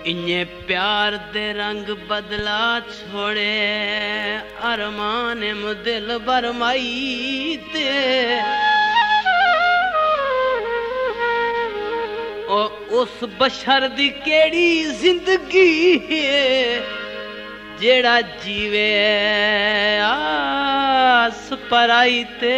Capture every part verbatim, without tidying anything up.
इन्हें प्यार दे रंग बदला छोड़े अरमान दिल बरमाई ते ओ उस बशर दी केड़ी जिंदगी जेड़ा जीवे आस पराई ते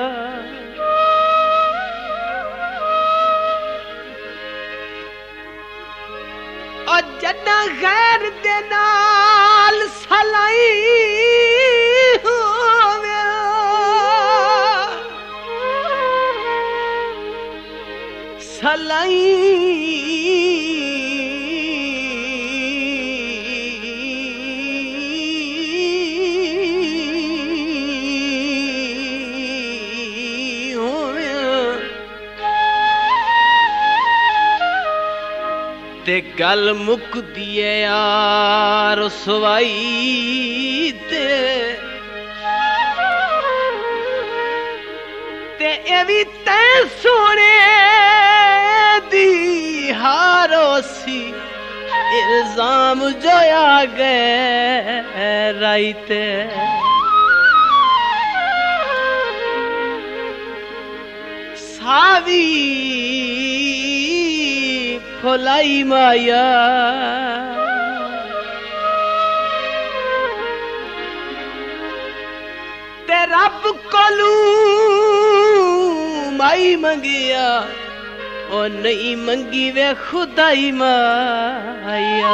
जन्ना गैर दे नाल सलाई होवे सलाई ते गल मुक दिए यार सवाई ते ते ए भी तै सोने दी हारोसी इल्जाम जो आ गए राइते सावी खोलाई माया ते रब कोलू माई मंगिया ओ नहीं मंगी वे खुदाई माया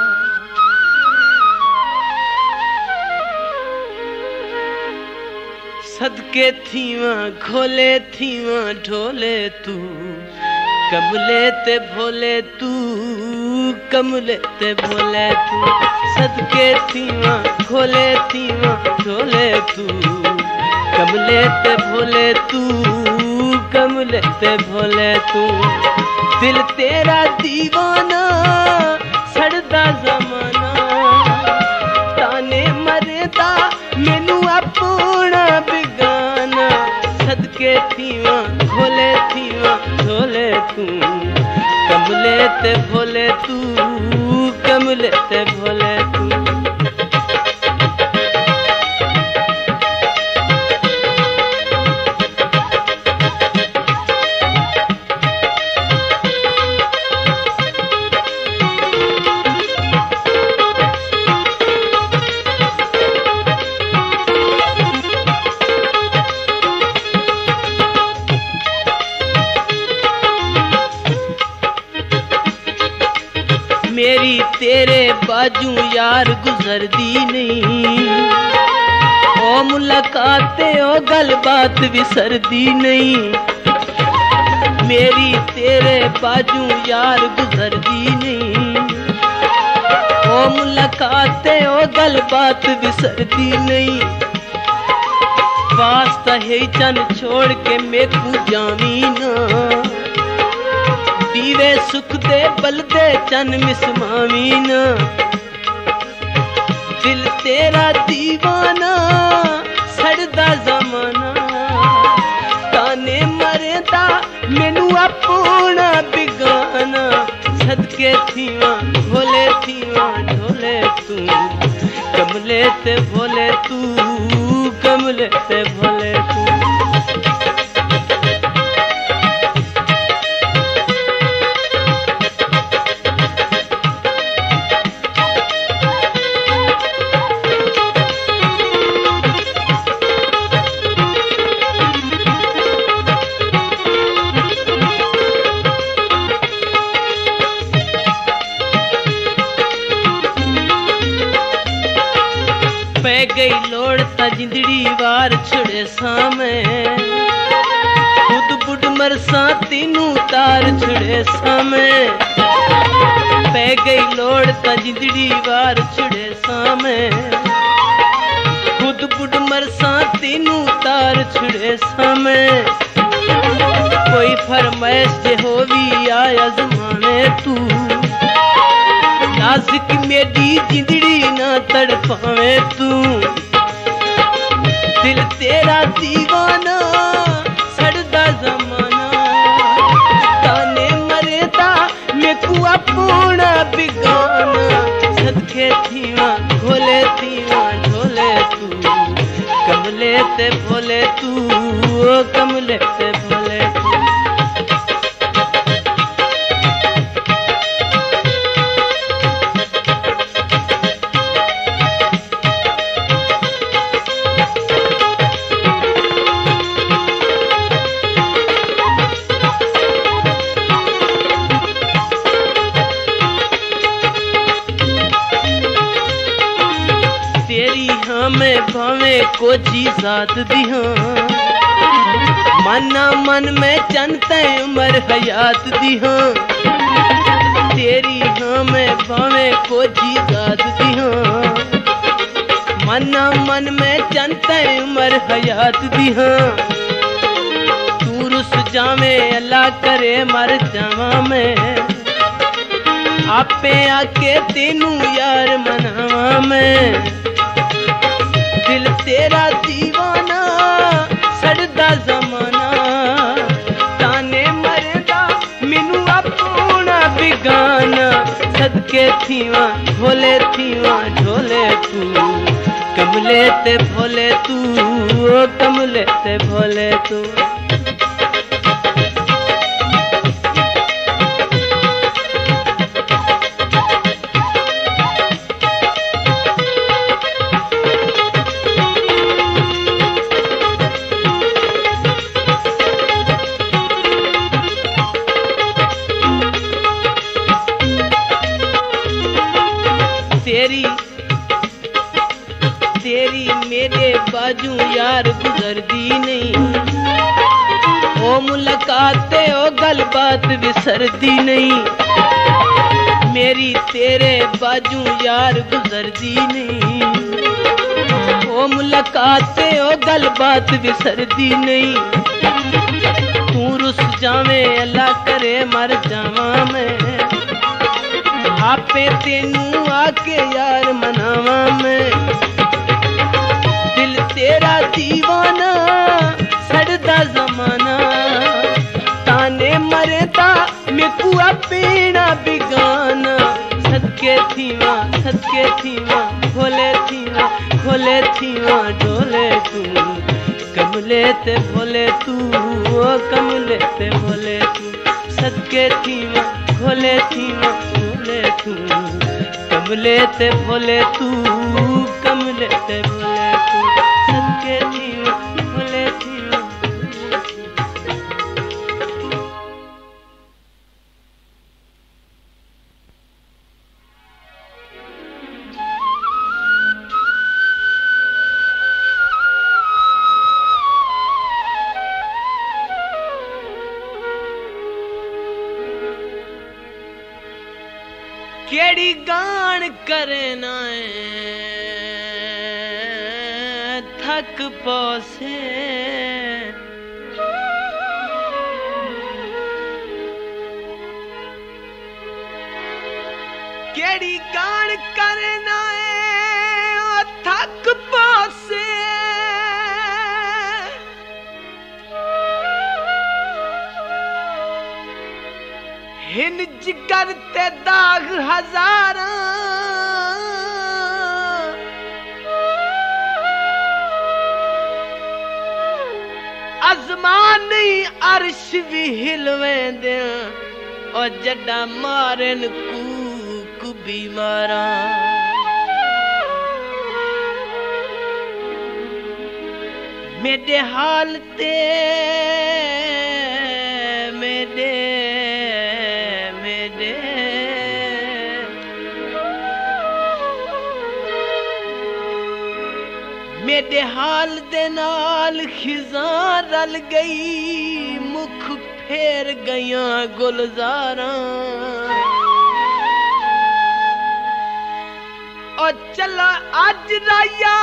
सदके थीवा घोले थीवा ढोले तू कमले ते भोले तू कमले ते भोले तू सदके थीवा खोले थीवा ढोले तू कमले ते भोले तू कमले ते भोले तू दिल तेरा दीवाना सड़दा जमाना ताने मरदा मैनू अपना बिगाना सदके थीवा खोले थीवा ढोले तू कमले ते भोले तू कमले ते भोले तू मेरी तेरे बाजू यार गुजरदी नहीं ओ मुलाकाते ओ गल बात विसरदी नहीं मेरी तेरे बाजू यार गुजरदी नहीं ओ मुलाकाते ओ गल बात विसरदी नहीं वास्ता है चन छोड़ के मेकू जावी ना दीवे सुख दे बलदे चन मिसमावीन दिल तेरा दीवाना सड़दा जमाना ताने मरदा मैनू अपना बिगाना सदके थीवा भोले थीवा ढोले तू कमले ते भोले तू कमले ते भोले तू पै गई लोड़ ता जिंदड़ी वार छुड़े सामे खुद बुढ़ मरसा तीनू तार छुड़े सामे पै गई लोड़ ता जिंदड़ी वार छुड़े सामे खुद बुढ़ मरसा तीनू तार छुड़े सामे कोई फरमाइश जे होवी आया जमाने तू नाज़ुक मेरी जिंदड़ी ना तड़पावे तू दिल तेरा दीवाना सड़दा जमाना ताने मरदा मैं को अपना बिगा ते भोले तू, ओ कमले ते भोले तू। में भावे को जी जात दिहा, मना मन में चनते उमर हयात दिहा। तेरी हाँ में भावे को जी जात दिहा, मना मन में चनते उमर हयात दिहा। तू रुस जावे अल्लाह करे मर जावा मैं, आपे आके तेनू यार मनावा मैं। दिल तेरा दीवाना सड़दा जमाना, ताने मरदा मिनू अपना बिगाना। सदके थीवा भोले थीवा ढोले तू, कमले ते भोले तू, ओ कमले ते भोले तू। तेरी तेरी मेरे बाजू यार गुजरदी नहीं, ओ मुलाकात ओ गल बात विसरदी नहीं। मेरी तेरे बाजू यार गुजरदी नहीं, ओ मुलाकात ओ गल बात विसरदी नहीं। तू रुस जावे अल्लाह करे मर जावा मैं, आपे तेनू आके यार मनावा मैं। दिल तेरा दीवाना सड़दा जमाना, ताने मरदा मेकू अपना बिगाना। सदके थीवा सदके थीवा भोले थीवा भोले थीवा ढोले तू, कमले ते भोले तू, ओ कमले ते भोले तू। सदके थीवा भोले थीवा भोले तू, कमले ते भोले तू, कमले ते भोले तू। सदके थीवा भोले थीवा। केड़ी गान करे ना थक पौसे, केड़ी गान करे ना थक पौसे। हिन जिगर ते दाग हजारा, आसमानी अर्श भी हिलवे दे, और जड़ा मारन कूक भी मारा। मेरे हाल ते मेरे मेरे हाल दे नाल खिज़ां रल गई, मुख फेर गईयां गुलजारां। और चला अज राया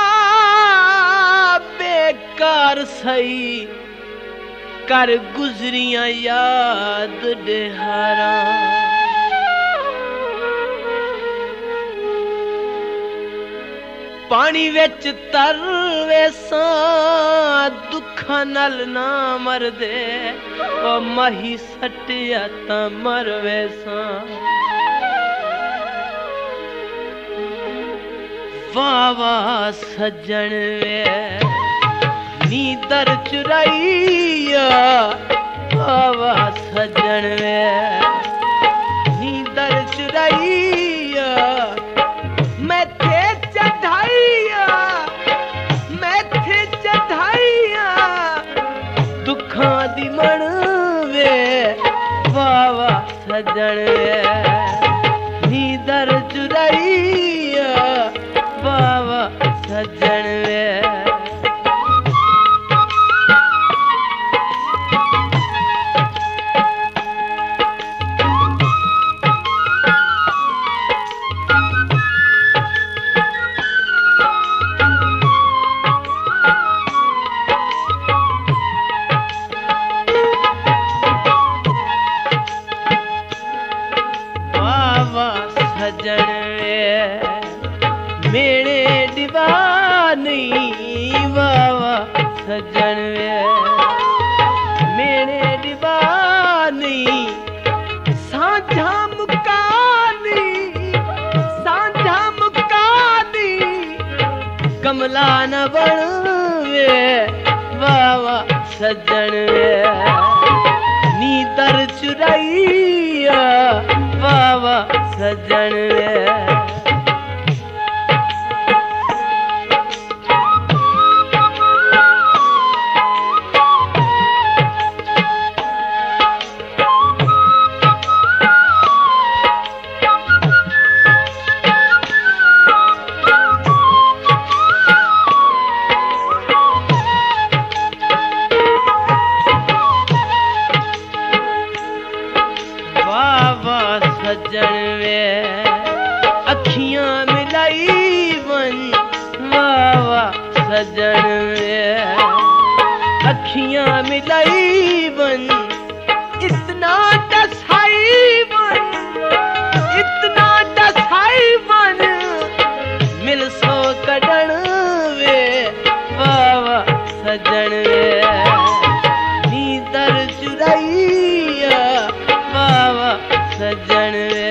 बेकार सही, कर गुजरियां याद डेहारा। पानी विच तर वेसा दुखा नल ना मर दे, ओ माही सटिया ता मर वेसा। वाह वाह सज्जन वे नींदर चुराइया वावा सजन वे नींदर चुराइया मैं थे चढ़ाइया मैं थे चढ़ाइया दुखां दी मण वे वावा सजन वे नींदर चुराइया वावा सजन वे सजन मेरे दीवानी वावा सजन मेरे दीवानी साझा मुकानी साझा मुकानी कमला न बनवे वावा सजन नींदर चुराइया वावा सजन वावा सजन वे अखियां मिलाई वन वावा सजन वे अखियां मिलाई वन इतना दसाई वन इतना दसाई वन मिल सो कड़न वे वावा सजन वे नींदर चुराइया वावा सजन वे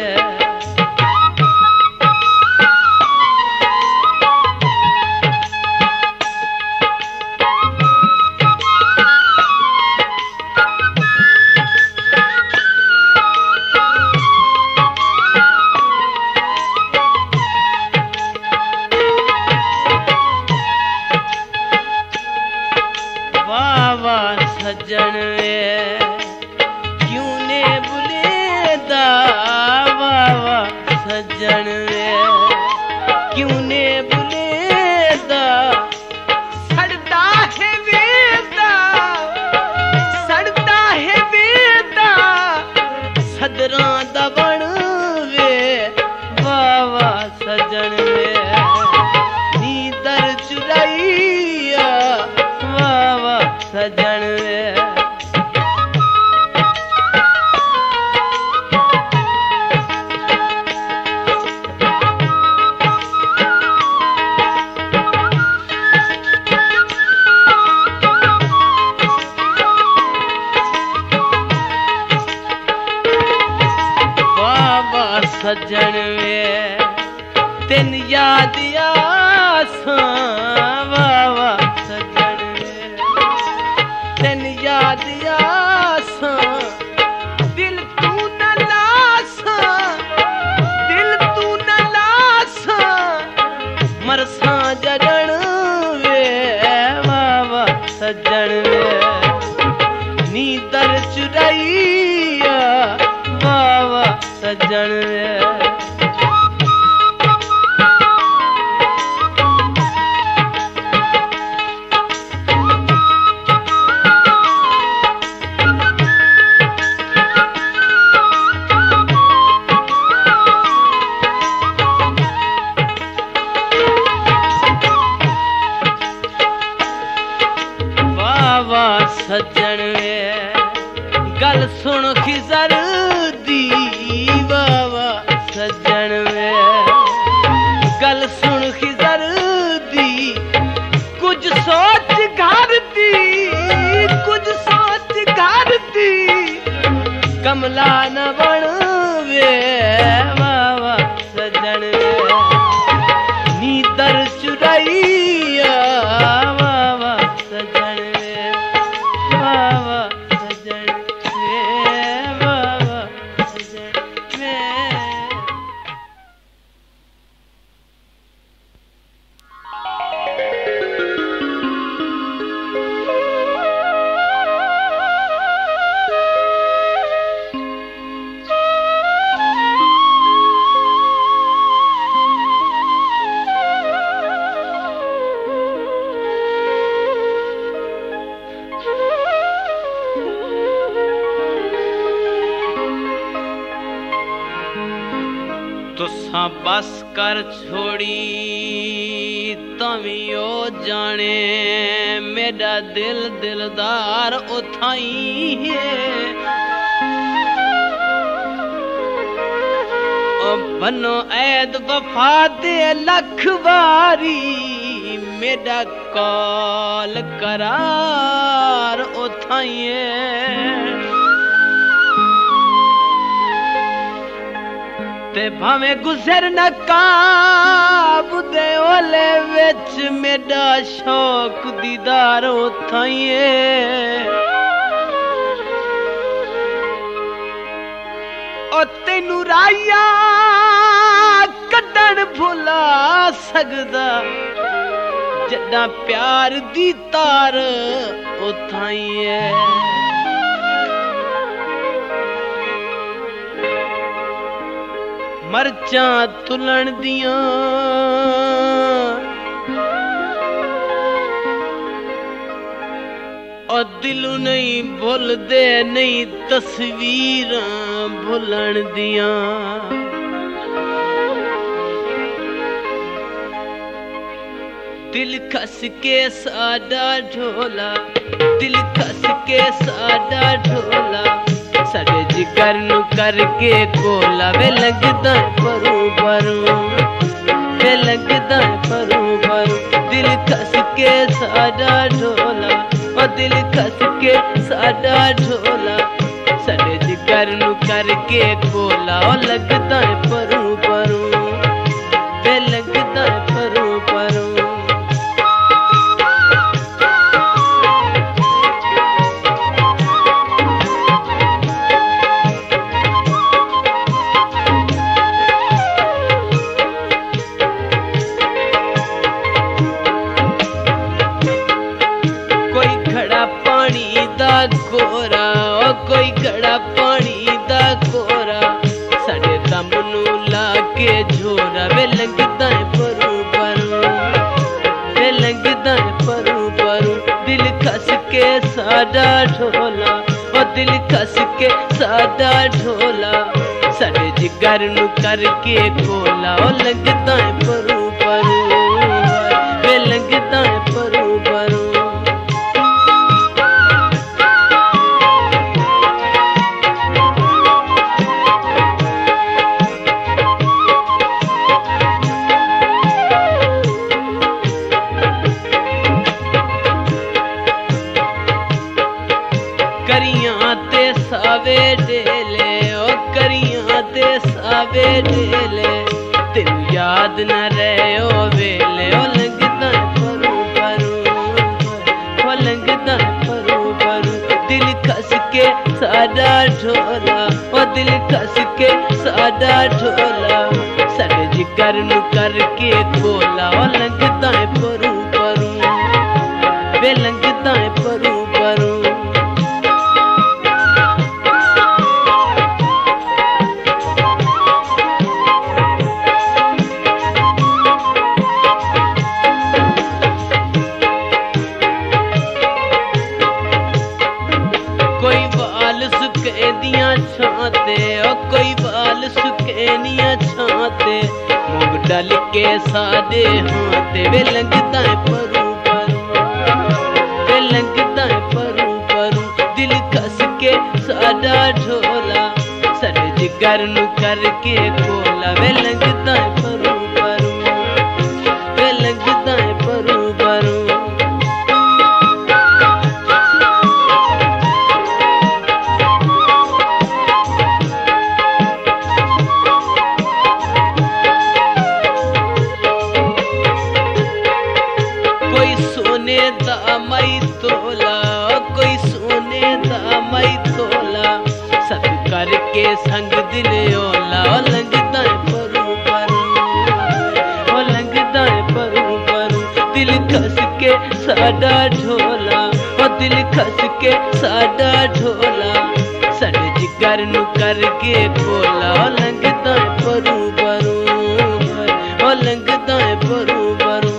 वावा सजन वे क्यों ने बुलेदा वावा सजन वे क्यों ने बुलेदा सड़दा है वेदा सड़दा है वेदा सदरां दा बण वे वावा सजन वे नींदर चुराइया वावा सजन वे वावा सजन वे तेन याद आसां वावा सजन तेन याद आसां दिल तू न लासां दिल तू न लासां मरसां जगन वे वावा सजन वे नींदर चुराइया वावा सजन वे वावा सजन वे गल सुन खिजर दी वावा सजन वे गल सुन खिजर दी कुछ सोच घर दी कुछ सोच घर दी कमला न बन वे वावा सजन वे नींदर चुराइया वावा सजन तुसा बस कर छोड़ी तवियो जाने मेरा दिल दिलदार उठाई है बनो ऐद वफा दे लख बारी मेरा कॉल करार उठाइए ते भावे गुजर न काब दे ओले विच मेरा शौक दीदार उठाइए ओ तेनू राया कड्डण भुला सकदा जड्डा प्यार दी तार उठाइए मरचां तुलण दियां और दिलू नहीं भुल दे नहीं तस्वीर भुलन दिया दिल खस के साडा ढोला दिल खस के साडा ढोला साडे जिगर नु करके कोला वे लगदा परू परू वे लगदा परू परू दिल खस के साडा ढोला ओ दिल खस के साडा ढोला साडे जिगर नु करके कोला ओ लगदा परू परू वे लगदा परू परू कोरा ओ कोई घड़ा पानी दा कोरा साडे दम नू ला के झोरा वे लगदा है परू परू वे लगदा है परू परू दिल खस के साडा ढोला ओ दिल खस के साडा ढोला साडे जिगर नू करके कोला ओ लगदा है परू परू वे लगदा है परू परू करियां ते सावे डेले ओ करियां ते सावे डेले तेनू याद न रहे ओ वेले ओ लगदा परू परू ओ लगदा परू परू दिल खस के साडा ढोला ओ दिल खस के साडा ढोला साडे जिगर नू करके कोला ओ लगदा परू परू वे लगदा परू परू छाते ओ कोई बाल सुकेनिया छाते मुंह डल के सादे हाथे वे लगदा है परू परू वे लगदा है परू परू दिल खस के साडा ढोला साडे जिगर नू करके कोला वे लगदा है परू परू वे लगदा है परू परू मई तोला कोई सोने दा मई तोला सब करके संग दिल ओला ओ लगदा है परू परू ओ लगदा है परू परू दिल खस के साडा ढोला ओ दिल खस के साडा ढोला साडे जिगर नू करके कोला ओ लगदा है परू परू ओ लगदा है परू परू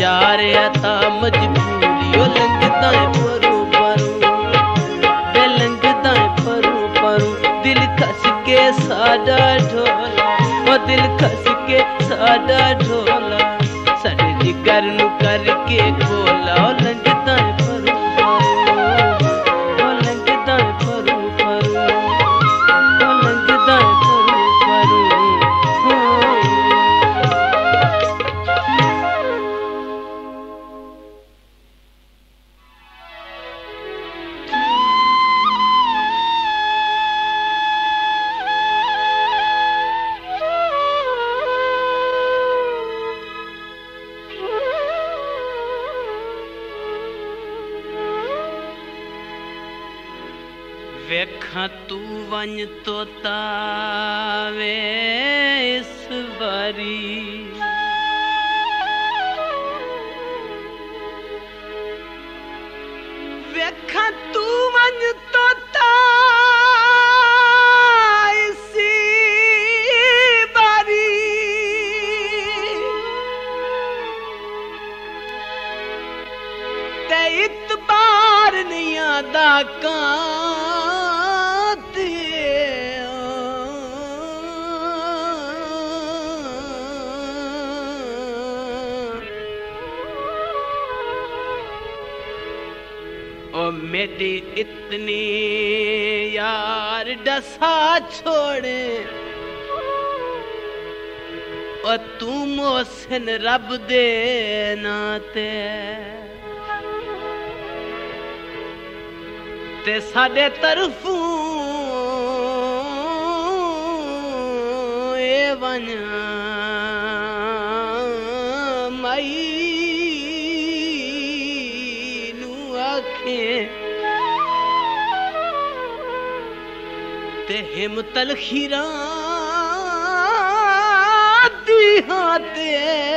यार आता मजबूरी ओ लंघदा है परू परू वे लंघदा है परू परू दिल खस के साडा ढोला ओ दिल खस के साडा ढोला साडे जिगर नू करके गोला ओ लंघदा है परू परू ओ लंघदा है परू परू ओ लंघदा है परू परू वेखा तू वन तोता वे इस बारी वेखा तू वन तोता इसी बारी ते इतबार नहीं आदा का मेरी इतनी यार डसा छोड़े और तू मोहसिन रब दे नाते ते साडे तरफों ए वन माई नू आखे ते हिमतल खीरा दी हाथे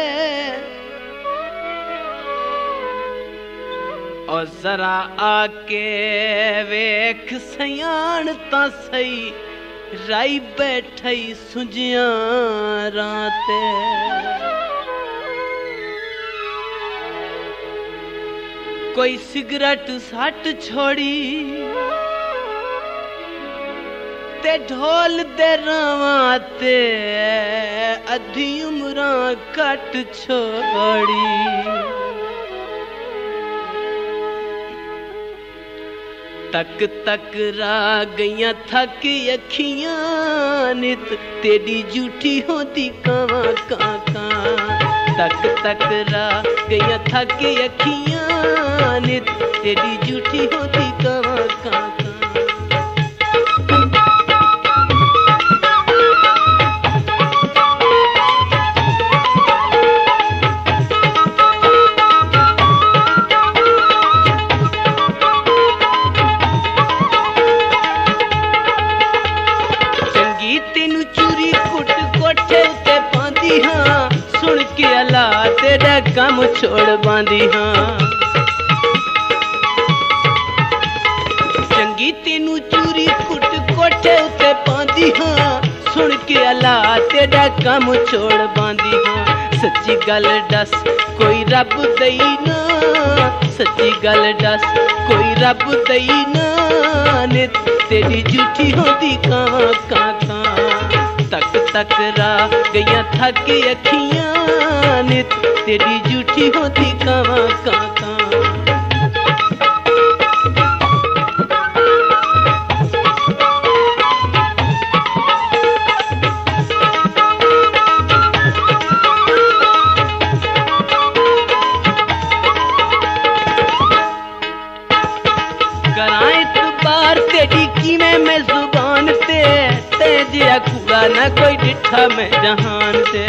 और जरा आके वेख सयान ता सही राई बैठाई सुजिया राते कोई सिगरेट सट छोड़ी ते ढोल दे रावाते अधी उम्र कट छोड़ी तक तक रा गईया थक अखियां नित तेरी झूठी होती कावा काका तक तक रा गईया थक अखियां नित तेरी झूठी होती कावा काका तेरा काम छोड़ बांधी हाँ चंगी तेनू चूरी कुट कोठे उते पांदी हाँ सुन के अला तेरा काम छोड़ बांधी हाँ सच्ची गल दस कोई रब दई ना सच्ची गल दस कोई रब दई ना नित तेरी झूठी होती कहाँ कहाँ तक तक रा गईया थक अखियां नित तेरी झूठी होती कहाँ कहाँ कराए तो बार तेरी की में मैं जुबान ते तेजिया कूड़ा न कोई डिठा में जहान ते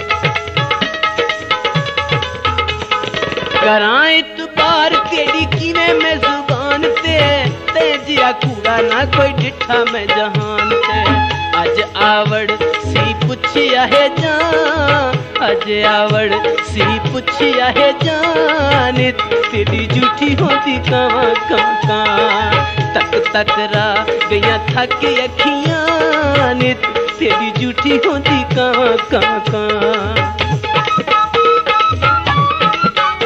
कराए तो बार तेरी की में मैं जुबान ते तेजिया कूड़ा न कोई डिठा में जहान ते अज आवड़ सी पुछिया है जान अज आवड़ सी पुछिया है जान तेरी झूठी होती कहाँ कहाँ तक तक रा गईया थक अखियां नित तेरी झूठी होती कहाँ कहाँ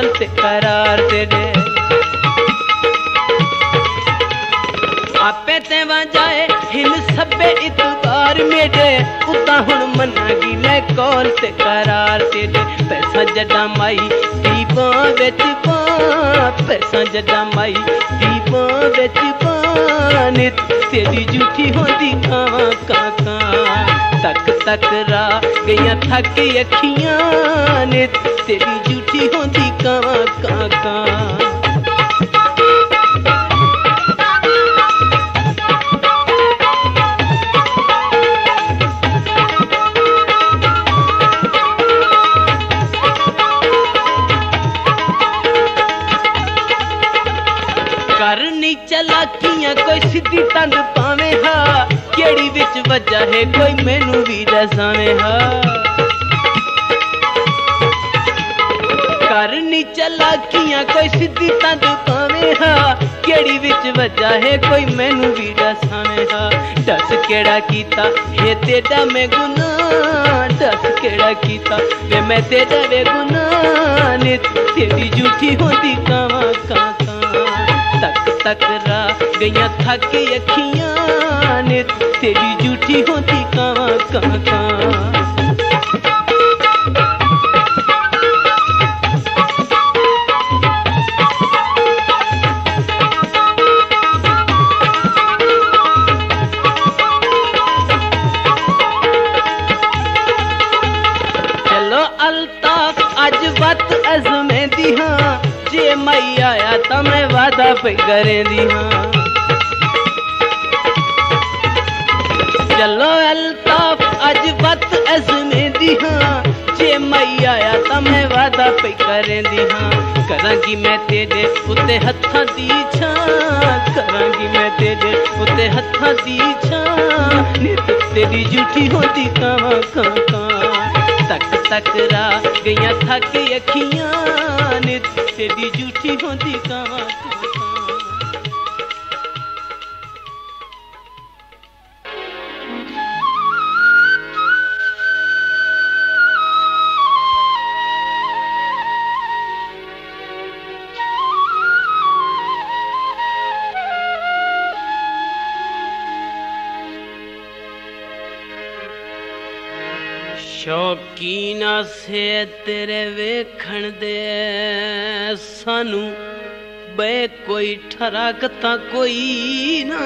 कौल ते करार तेरे आपे ते वजाए हिन सबे इतबार मेरे उता हुण मनागी मैं कौल ते करार तेरे पैसा जड़ा माई दीपा विच पा पैसा जड़ा माई दीपा विच पा नित तेरी झूठी होंदी खावा काका तक तक रा गईयां थक अखियां नित तेरी झूठी होंदी कावा काका करनी चलाकियां कोई सीधी तंद पावे हा केड़ी विच वजह है कोई मैनू भी दसावे हा करनी चलाकियां कोई सीधी तंद पावे हा केड़ी विच वजह है कोई मैनू भी दसावे हा दस केड़ा कीता हे तेरा मैं गुनाह दस केड़ा कीता वे मैं तेरा वे गुनाह नित तेरी झूठी होंदी कावा काका तक तक रा गईयां थक अखियां नित तेरी झूठी होती कावा काका चलो अल्ताफ अज वत अजमे दी हाँ जे मई आया तो मैं वादा पे करें दी हाँ चलो अल्ताफ अज वत अजमे दी हाँ जे मई आया तो मैं वादा पे करें दी हाँ करांगी मैं तेरे उत्ते हत्थां दी छां करांगी मैं तेरे उत्ते हत्थां दी छां नित तेरी झूठी होती कावा काका तक तक रा गईयां थक अखियां नित तेरी झूठी होती कावा काका शौकीना से तेरे वेखण दे सानू बे कोई ठराकता कोई ना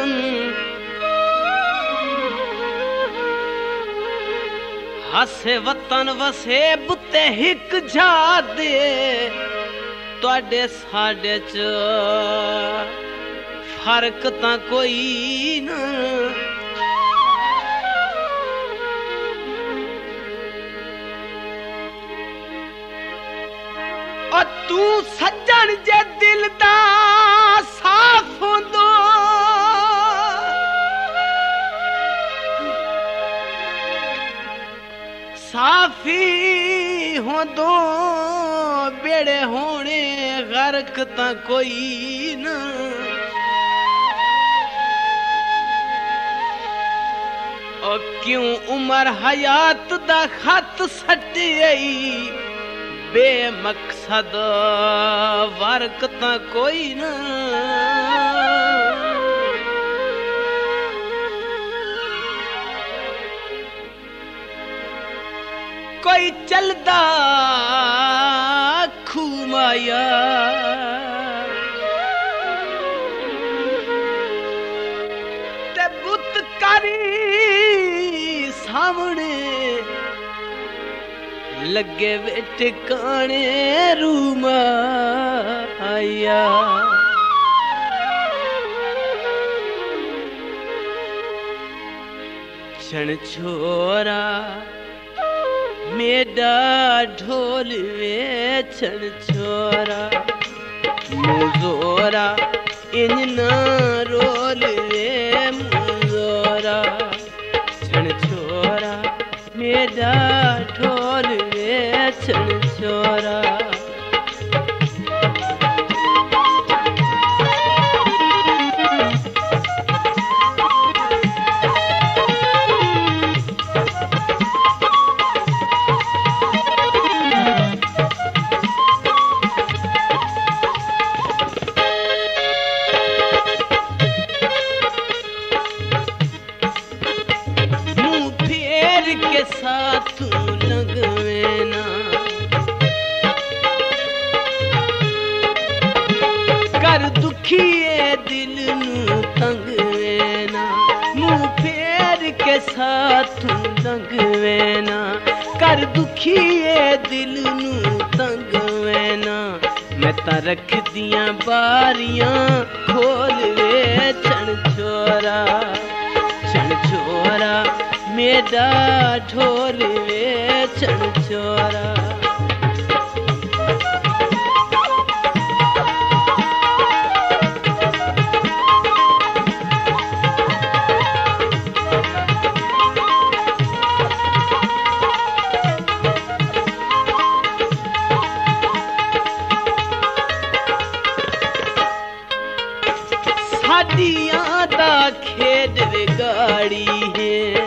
हसे वतन वसे बुते हिक जा दे तुहाडे साडे च फर्क ता कोई ना तू सज्जन जे दिल दा साफ होंदो साफी होंदो बेड़े होने गर्क ता कोई ना ओ क्यों उमर हयात दा खत सटी बेमकसद वर्क ता कोई ना कोई चलदा खूमाया ते बुत करी सामने लगे वे टिकाने रूम आया क्षण छोरा मेरा ढोल वे क्षण छोरा मुजोरा इन ना रोल वे मुजोरा क्षण छोरा मेरा ढोल वे क्षण छोरा तू लंघवे ना। कर दुखिए दिल नू तंगवे ना, मुंह फेर के साथ तू लंघवे ना। कर दुखिए दिल नू तंगवे ना, मैं ता रख दियां बारियां खोल वे छण छोरा। छण छोरा मेरा ढोल वे छण छोरा। साडियां दा खेड विगाड़ी है,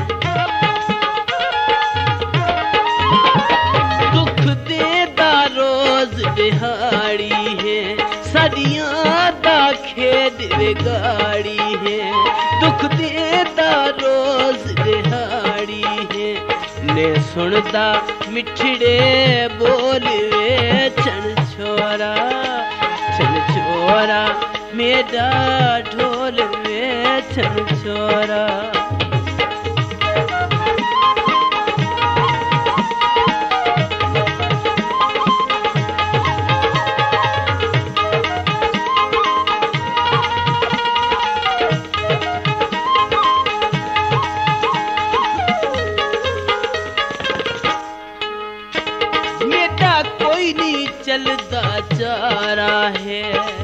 दुख देदा रोज दिहाड़ी है। साडियां दा खेड विगाड़ी है, दुख देदा रोज दिहाड़ी है। ने सुनदा मिठड़े बोल वे छण छोरा। छण छोरा मेरा ढोल वे छण छोरा। मेरा कोई नहीं चलदा चारा है,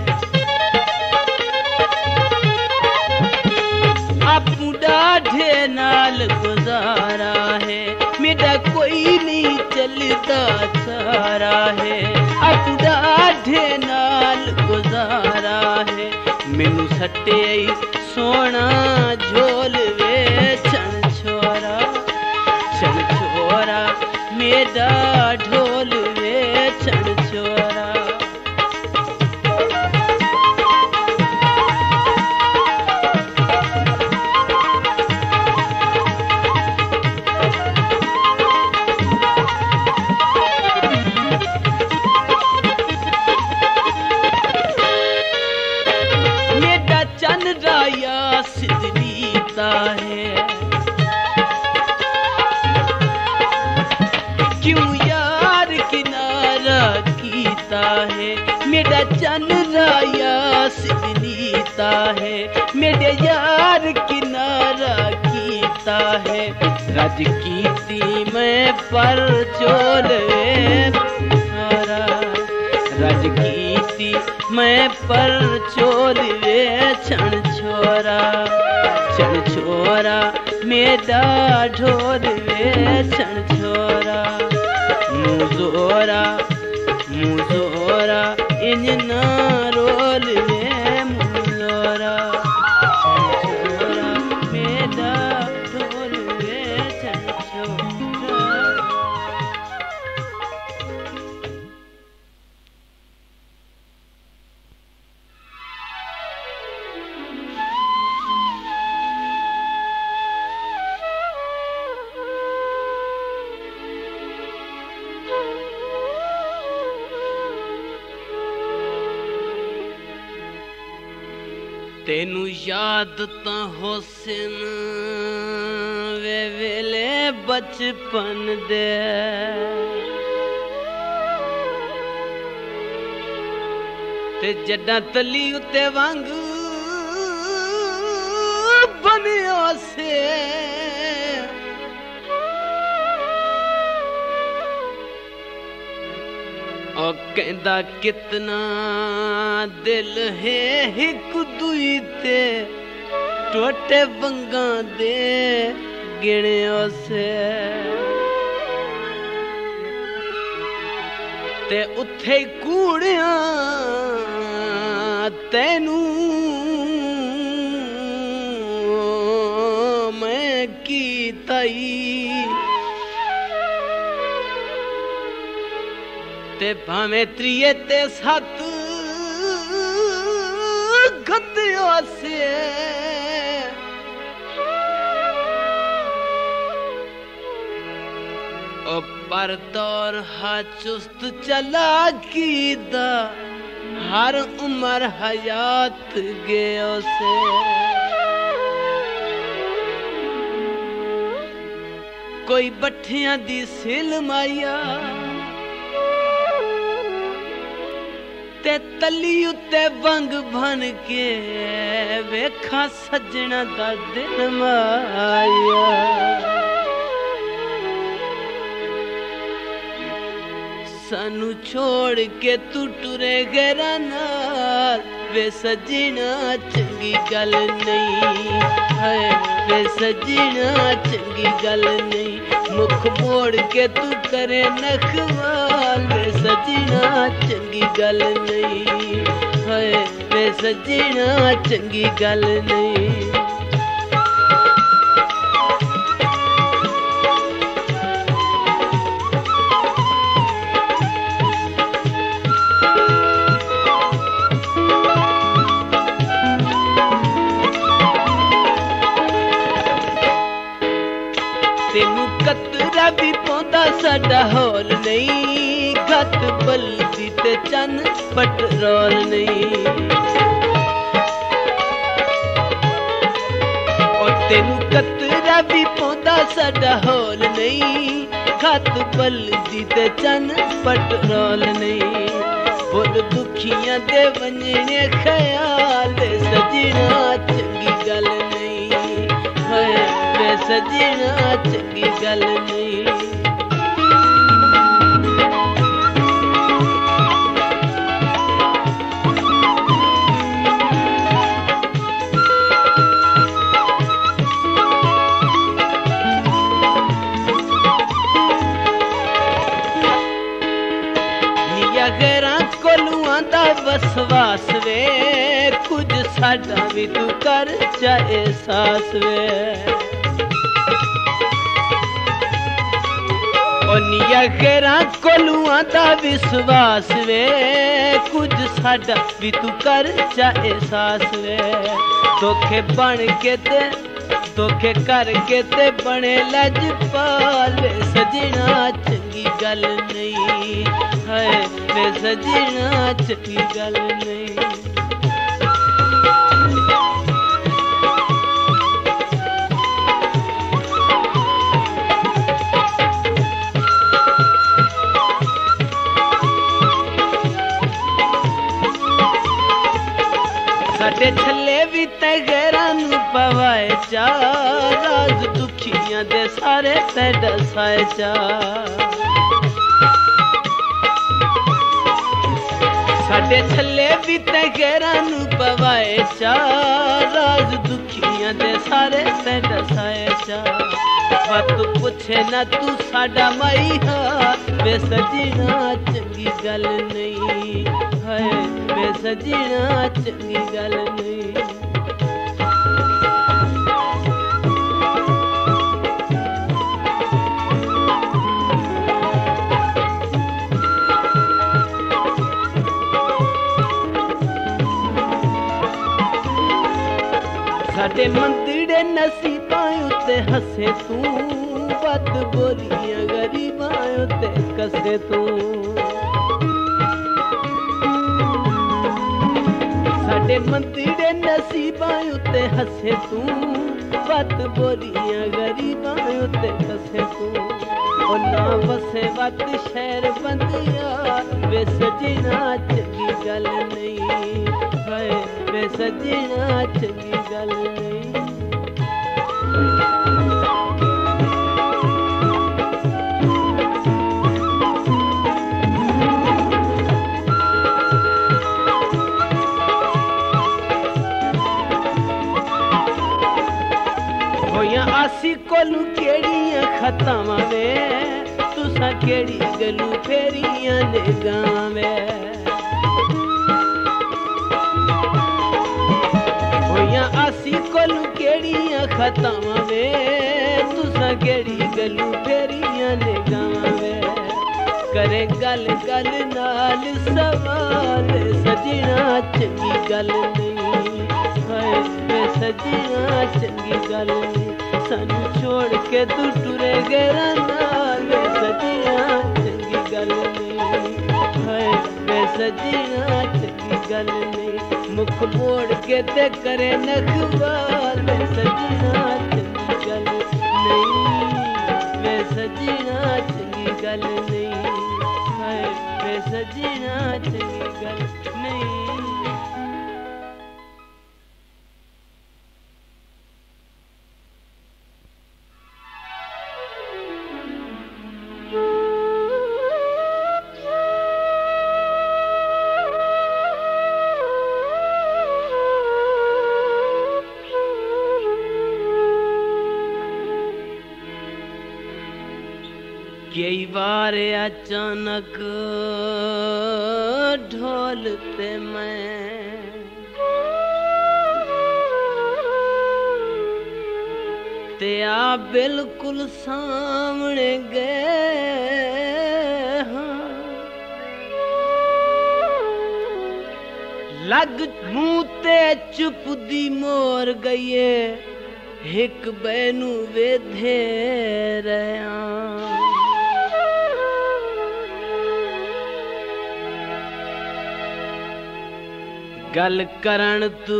आपू डाढ़े नाल गुजारा है। मेरा कोई नहीं चलता सारा है, आपू डाढ़े नाल गुजारा है। मैनू सटे सोना झोल वे छण छोरा। छण छोरा मेरा ढोल वे छण छोरा। चन राया सिद्धीता है, क्यों यार किनारा कीता है। मेरा चन राया सिद्धीता है, मेरे यार किनारा कीता है। रज कीती मैं पर चोल रज कीती मैं पर चोल वे छण छोरा। छण छोरा मेरा ढोल वे छण छोरा। मुँह जोरा मुँह जोरा इंज ना रोल वे मुँह जोरा। छण छोरा मेरा ढोल वे छण छोरा। तेनू याद ता हुसन वे वेले बचपन दे, ते जड्डा तली उते वांग बनियो से। और कहंदा कितना दिल है हिक दुई ते, टोटे वंगा दे गिणियो से। ते उथे कूड़िया तैनू मैं की तई, ते भावे त्रिये ते सत गतियो से। ओ पर दौर हा चुस्त चला कीदा हर उम्र हयात गयो से कोई बठियां दी सिल माया ते तली उत्ते वंग भन के वेखा सजना दा दिन माया सानू छोड़ के तू टुरे गरा नाल वे सजना चंगी गल नहीं है वे सजना चंगी गल नहीं मुख मोड़ के तू करे नखवाल वे सजना चंगी गल नहीं है वे सजना चंगी गल नहीं तेनू कतरा भी पौंदा साडा होल नहीं गत बलदी ते चन पटरोल नहीं और तेनू कतरा भी पौंदा साडा होल नहीं गत बलदी ते चन पटरोल नहीं बोल दुखियां दे वंजने ख्याल सजना चंगी गल नहीं है सजना चंगी गल नहीं निया गैरां कोलू आंदा वसवास वे कुछ साडा भी तू कर चा एहसास वे निया खेरा कोलुआ दा विश्वास वे कुछ साडा भी तू कर चा एहसास वे धोखे बन के ते धोखे करके ते बने लजपाल वे सजना चंगी गल नहीं है वे सजना चंगी गल नहीं साडे छले भी ते गैरां नू पवाए चा राज दुखियां दे सारे ते दसाए चा साडे छले भी ते गैरां नू पवाए चा राज दुखियां दे सारे ते दसाए चा बात पुछे ना तू साडा माई हा वे सजना चंगी गल नहीं है वे सजना चंगी गल नहीं साडे मंदिरे नसीबां उत्ते हसे तू बद बोलियां गरीबां उत्ते कसे तू साडे मंदिरे नसीबां उत्ते हसे तू बद बोलियां गरीबां उत्ते कसे तू ओ ना वसे वत शहर बंदिया वे सजना चंगी गल नहीं है वे सजना चंगी गल नहीं आसी कोलू केड़ियां खतावां वे तुसा केड़ी गलू फेरियां ने गावे होया आसी कोलू केड़ियां खतावां वे तुसा केड़ी गलू फेरियां ने गावे करे गल गल नाल सवाल सजना चंगी गल नहीं है सजना चंगी गल नहीं सानू छोड़ के तू टुरे गया नाल सजना सजना चंगी गल नहीं, मुख मोड़ के ते करे नखवार वे सजना चंगी गल नहीं, वे सजना चंगी गल नहीं, हाय वे सजना चंगी गल नहीं। कई बार अचानक ढोलते मैं ते आ बिल्कुल सामने गए हाँ, लग मुंह ते चुप दी मोर गईए हिक बैनू वेधे रहा। गल करन तू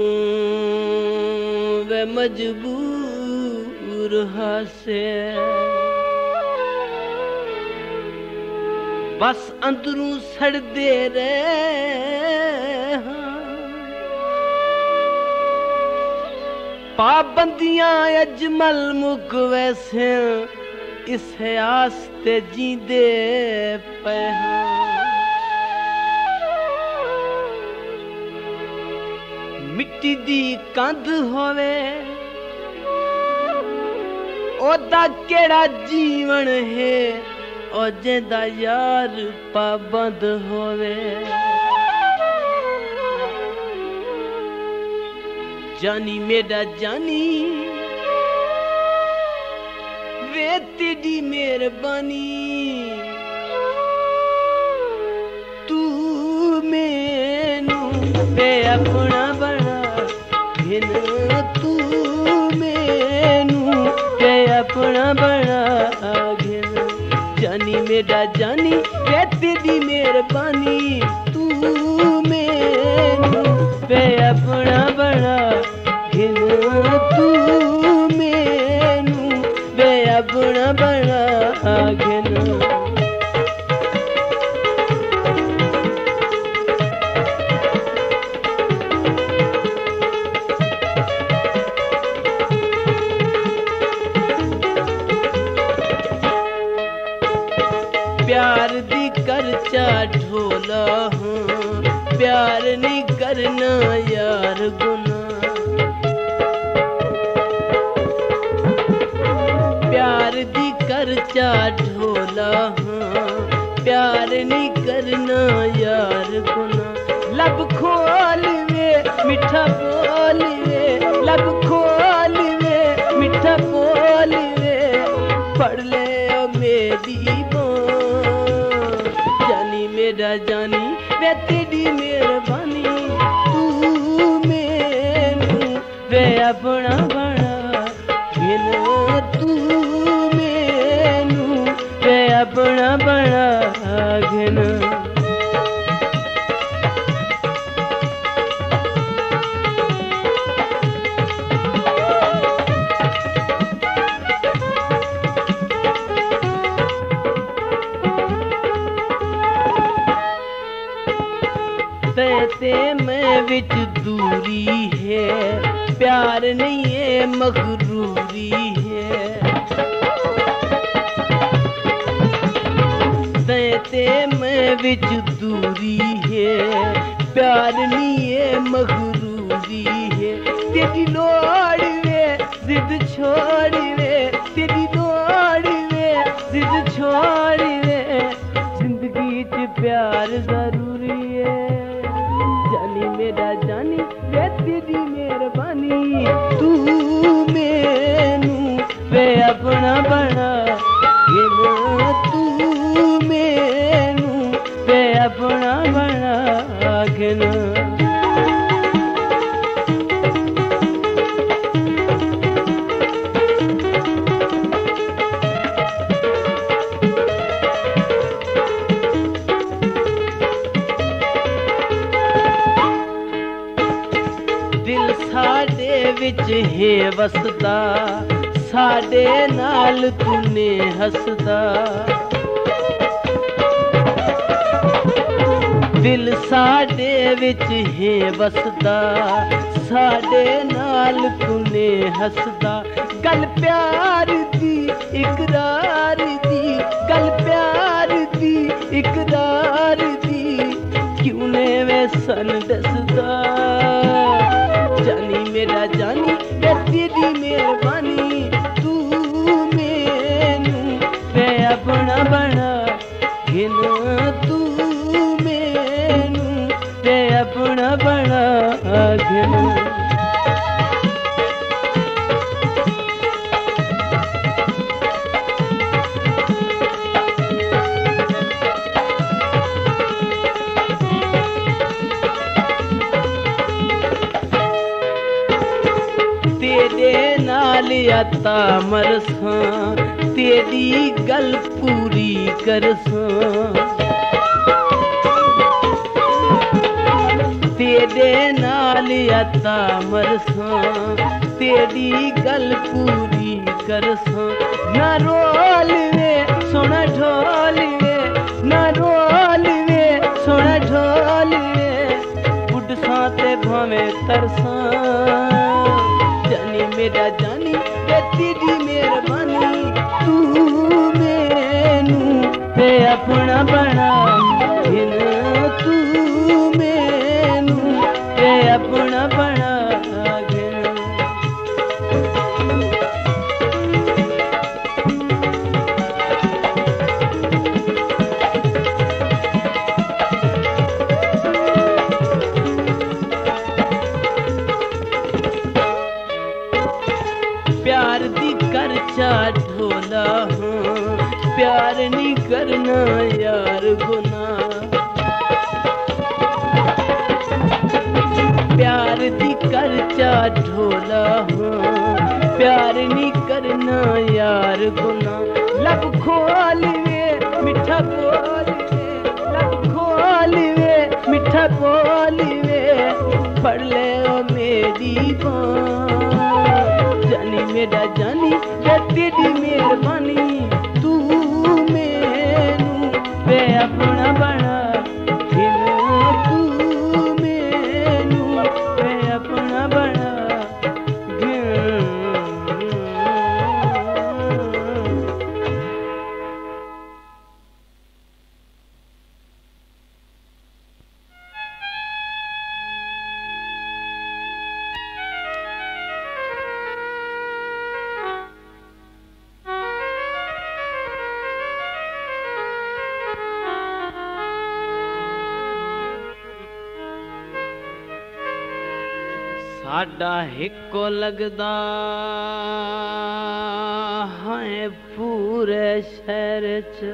बहु वे मजबूर हासे, बस अंदरू सड़दे रहे पाबंदियां अजमल मुक वैसे इस आस्ते जींदे पे मिट्टी दी कंध होवे ओदा केड़ा जीवन है ओ जेदा यार पाबंद होवे। जानी मेरा जानी वे तेरी मेहरबानी, तू मैनू वे अपना बना घिन, तू मैनू वे अपना बना घिन। जानी मेरा जानी वे तेरी मेहरबानी, तू मैनू वे अपना बना घिन, तू मैनू वे अपना बना घिन। प्यार दी करचा ढोला हूँ, प्यार नहीं करना यार गुना, प्यार दी करचा ढोला हूँ, प्यार नहीं करना यार गुना। लब खोल वे मिठा बोल वे, लब खोल वे मिठा बोल वे, पढ़ ले ओ मेरी मेरा जानी वे तेरी मेहरबानी, तू मैनू वे अपना बना घिन, तू मैनू वे अपना बना घिन। ते मैं विच दूरी है, प्यार नहीं है मगरूरी है। ते मैं विच दूरी है, प्यार नहीं है मगरूरी है। तेरी लोड़ वे जिद छोड़ वे, तेरी लोड़ वे जिद छोड़ वे, जिंदगी च प्यार जरूरी है। जानी मेरा जानी वे तेरी मेहरबानी, तू मैनू वे अपना बना घिन, तू मैनू वे अपना बना घिन। है वसदा साडे नाल तूने हसदा दिल साडे विच है वसदा साडे नाल तूने हसदा गल प्यार दी इकरार दी गल प्यार दी इकरार दी क्यों ने वे सन दसदा जानी मेरा जानी वे तेरी मेहरबानी तू मैनू वे अपना बना घिन तू मैनू वे अपना बना घिन अता मरसां तेरी गल पूरी करसां तेरे नाल अता मरसां तेरी गल पूरी करसां ना रोल वे सोना ढोल वे ना रोल वे सोना ढोल वे बुढ़सां ते भावें तरसां जानी मेरा जानी तेरी मेहरबानी तू मैनू ते अपना बना घिन तू मैनू ते अपना बना घिन प्यार दी कर चा ढोला हाँ प्यार नहीं करना यार गुनाह प्यार दी कर चा ढोला हाँ प्यार नहीं करना यार गुनाह लब खोल वे मिठा बोल वे लब खोल वे मिठा बोल वे पढ़ ले ओ मेरी बाँ जानी मेरा जानी वे तेरी मेहरबानी तू मैनू वे अपना बना घिन तू मैनू वे अपना बना घिन साडा हिको लगदा है पूरे शहर च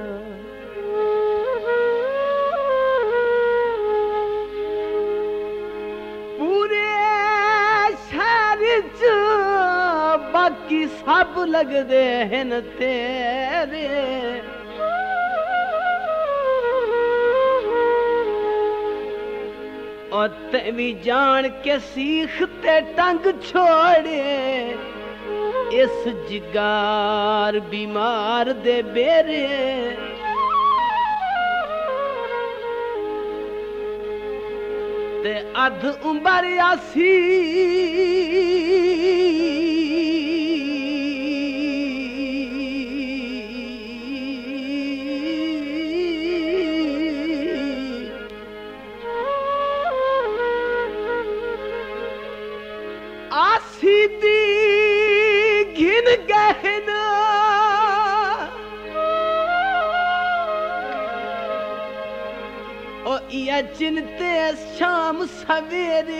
पूरे शहर च बाकी सब लगदे हैं तेरे और ते भी जान के सीखते टंग छोड़े इस जिगार बीमार दे बेरे ते अध उम्र आसी सीधी घिन गहना ओ या चिंते शाम सवेरे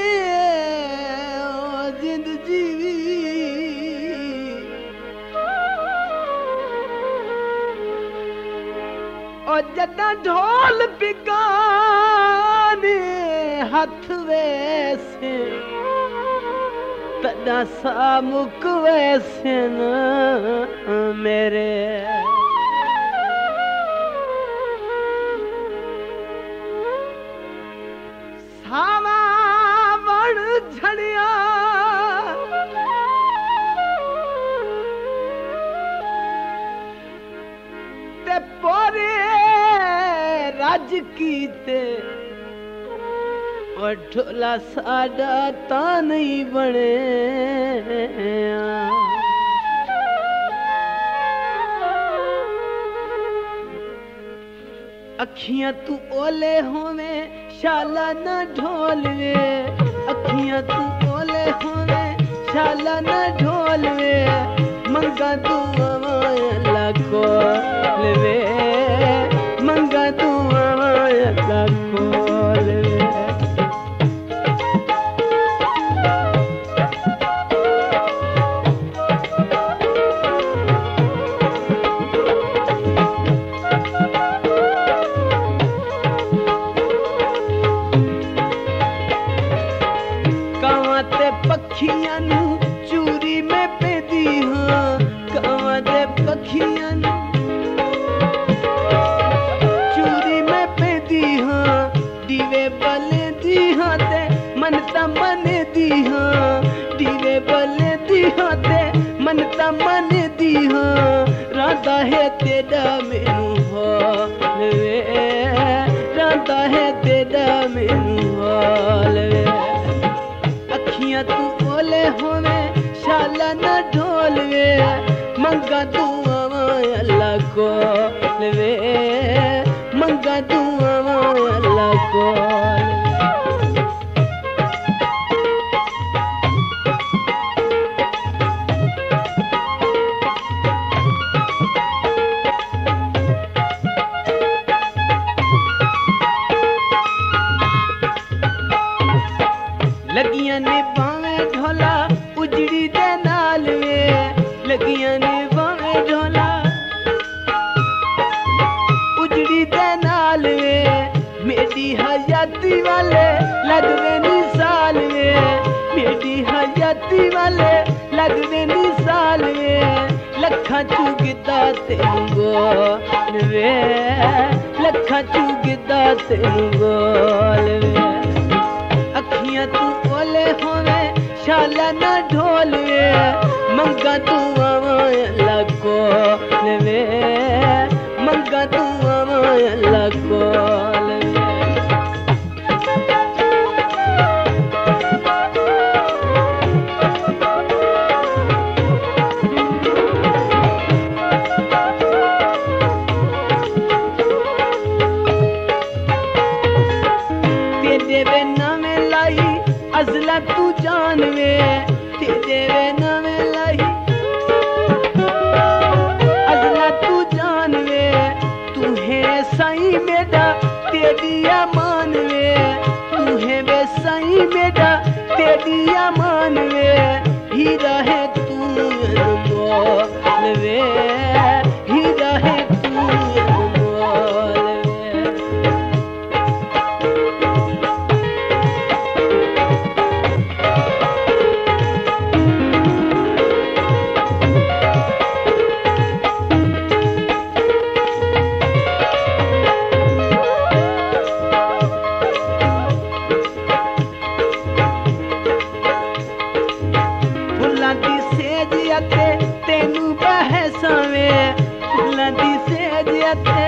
ओ जिंद जीवी ओ जदा ढोल बिगाने हथ वैसे तदा सा मुक वैसे न मेरे सावा बण झड़िया बोरे राज कीते और ढोला साडा ता नहीं बने अखियां तू ओले होवे शाला न ढोलवे अखियां तू ओले होवे शाला न ढोलवे मंगा तू अल्लाह को लेवे मंगा तू अल्लाह को लेवे पखियां चूरी में पेदी हाँ कवां दे पखियां चूरी में पेदी हाँ दीवे बले दी हाँ ते मनता मने दी हाँ दीवे बले दी हाँ ते मनता मने दी हाँ राधा है तेरा मैनू हालवे राधा है तेरा मैनू हालवे अखियां तू ओले होवे शाला न ढोलवे मंगा तू अल्लाह को लेवे मंगा तू अल्लाह को लगियां ने बावे ढोला उजड़ी दे नाल वे लगियां ने बावे ढोला उजड़ी दे नाल वे मेरी हयाती वाले लगवे निसाल वे मेरी हयाती वाले लगवे निसाल वे लखा चुगदा तेनू गोल वे लखा चुगदा तेनू गोल वे अखियां तू ओले होवे शाला न ढोलवे मंगा तू अल्लाह को लेवे मंगा तू अल्लाह को लेवे तेरे नामे लाई अजला तू जानवे तेरे नामे लाई अजला तू जानवे तू है साईं मेरा तेरी मानवे तू है वे साईं मेरा तेरी मानवे हीरा है तू मोलवे हीरा है तू तेनू बहसावे फुल्लां दी सेज अते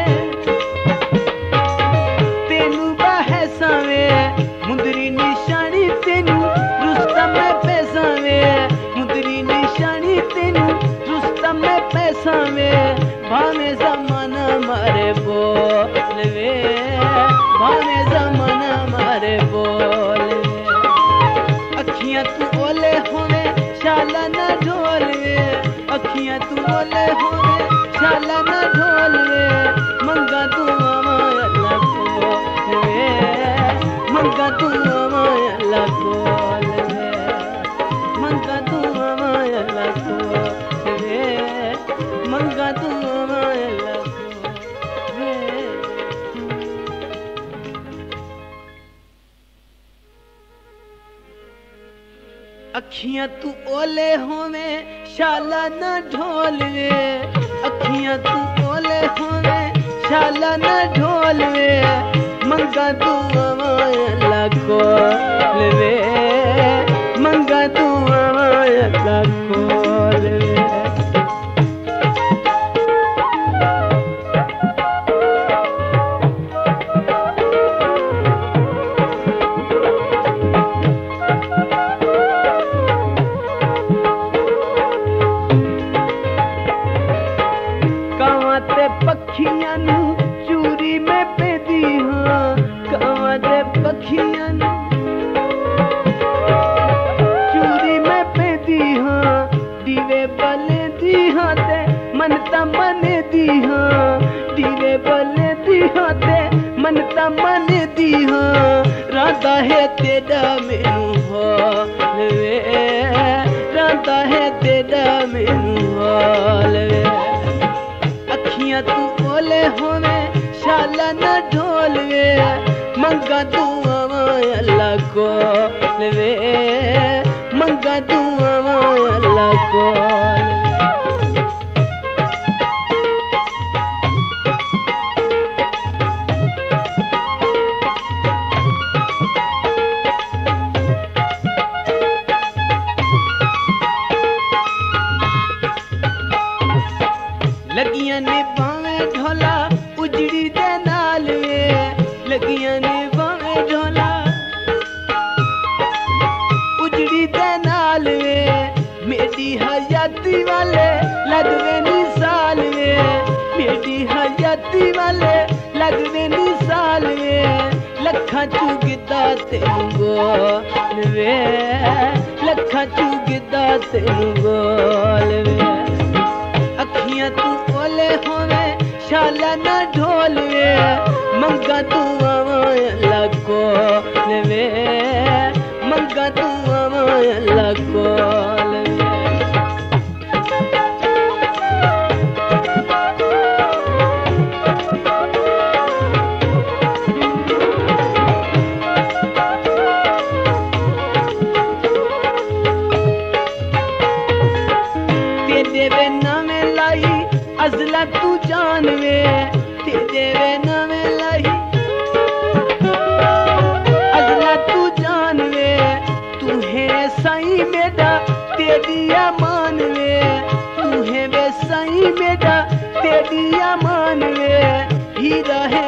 तेनू बहसावे मुंदरी निशानी तेनू रुस्तम में पैसावे मुंदरी निशानी तेनू रुस्तम में पैसावे भावे जमाना मारे बोलवे भावे जमाना मारे बोलवे अखियां तू ओले होवे शाला न ढोलवे अखियां तू ओले होवे शाला न ढोलवे मंगा तू अल्लाह को लेवे मंगा तू अल्लाह को लेवे मंगा तू अल्लाह को लेवे मंगा तू अल्लाह को लेवे अखियां तू ओले होवे शाला न ढोलवे अखियां तू ओले होवे शाला न ढोलवे मंगा तू अल्लाह को लेवे मंगा तू अल्लाह को लेवे पखियां नू चूरी में पेदी हाँ कावां दे पखियां नू चूरी में पेदी हाँ दीवे बले दी हाँ ते मनता मने दी हाँ दीवे बले दी हाँ ते मनता मने दी हाँ राधा है तेरा मैनू हाल वे राधा है तेरा मैनू हाल वे अखियां तू बोले होवे शाला न ढोल वे मंगा तू आवा अल्लाह को वे मंगा तू आवा अल्लाह को लगियां ने बावे ढोला उजड़ी दे नाल वे लगियां ने बावे ढोला उजड़ी दे नाल वे मेरी हयाती वाले लगवे निसाल वे मेरी हयाती वाले लगवे निसाल वे लखा चुगदा तेनू गोल वे लखा चुगदा तेनू गोल वे अखियां तू ओले होवे शाला न ढोल वे मंगा तू आवा अल्लाह को वे मंगा तू आवा अल्लाह को तेरे नामे लाई अजला तू जानवे तेरे नामे लाई अजला तू जानवे तू है साईं मेरा तेरी अमान वे तू है वे साईं मेरा तेरी अमान वे हीरा है